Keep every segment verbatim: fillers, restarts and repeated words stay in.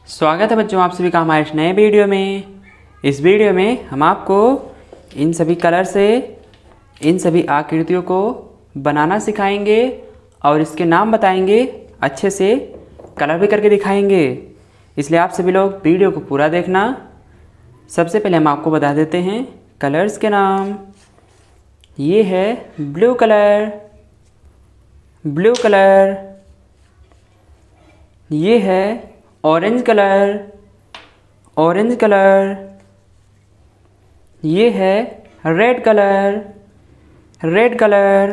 स्वागत है बच्चों आप सभी का हमारे इस नए वीडियो में। इस वीडियो में हम आपको इन सभी कलर से इन सभी आकृतियों को बनाना सिखाएंगे और इसके नाम बताएंगे, अच्छे से कलर भी करके दिखाएंगे। इसलिए आप सभी लोग वीडियो को पूरा देखना। सबसे पहले हम आपको बता देते हैं कलर्स के नाम। ये है ब्लू कलर, ब्लू कलर। ये है ऑरेंज कलर, ऑरेंज कलर। ये है रेड कलर, रेड कलर।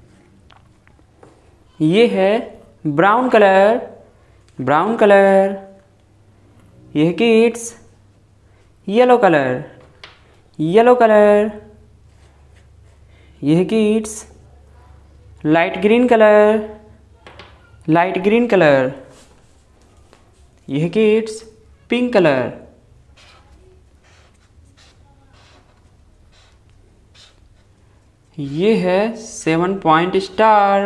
ये है ब्राउन कलर, ब्राउन कलर। ये है kids yellow colour, yellow colour. ये है kids light green colour, light green colour. यह किड्स पिंक कलर। ये है सेवन पॉइंट स्टार,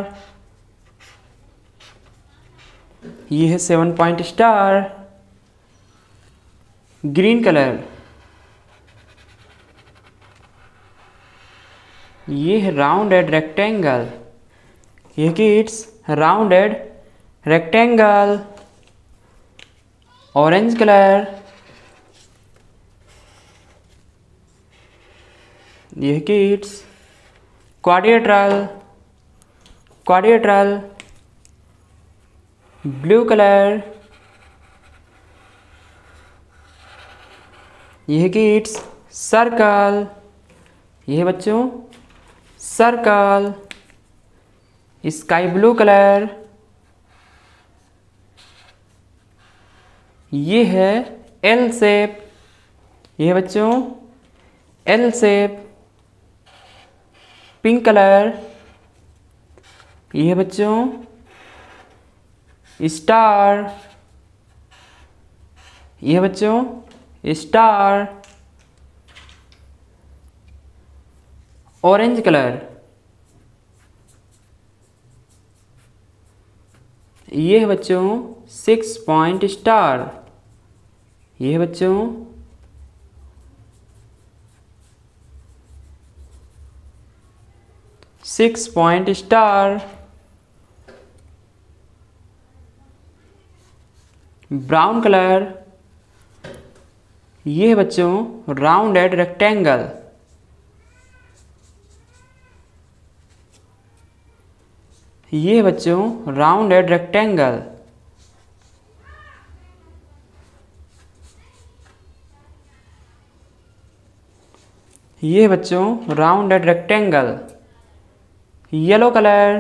ये है seven point star green colour. ये है राउंडेड रेक्टेंगल, यह kids rounded rectangle orange colour. यह kids quadrilateral, quadrilateral blue colour. यह किड्स सर्कल, यह बच्चों सर्कल स्काई ब्लू कलर। ये है एल शेप, ये बच्चों एल शेप पिंक कलर। ये बच्चों स्टार, ये बच्चों स्टार ऑरेंज कलर। ये है बच्चों सिक्स पॉइंट स्टार, ये है बच्चों six point star. Brown colour. ये है बच्चों राउंडेड रेक्टेंगल। ये है बच्चों राउंडेड रेक्टेंगल। ये है बच्चों राउंडेड रेक्टेंगल येलो कलर।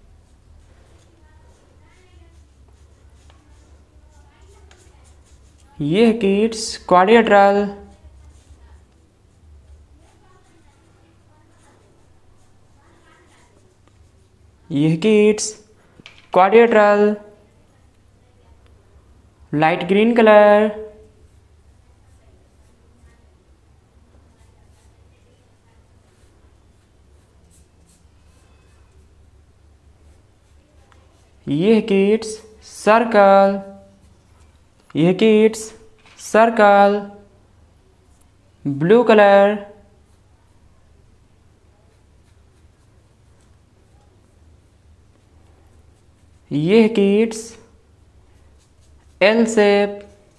ये है किड्स क्वाड्रिलेटरल। ये है kids quadrilateral light green colour. ये है किड्स सर्कल, ये है किड्स सर्कल ब्लू कलर। ये है किड्स एल शेप।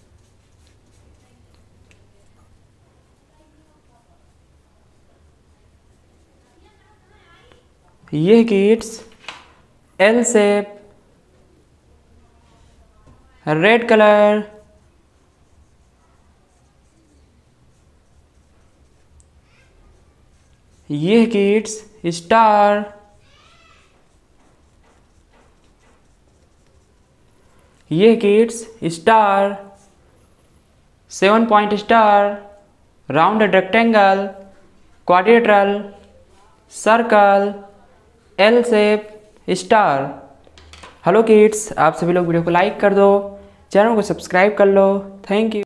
ये है kids L shape red colour. ये है किड्स स्टार। ये है kids star seven point star rounded rectangle quadrilateral circle L shape star. Hello kids, आप सभी लोग वीडियो को लाइक कर दो, चैनल को सब्सक्राइब कर लो। Thank you.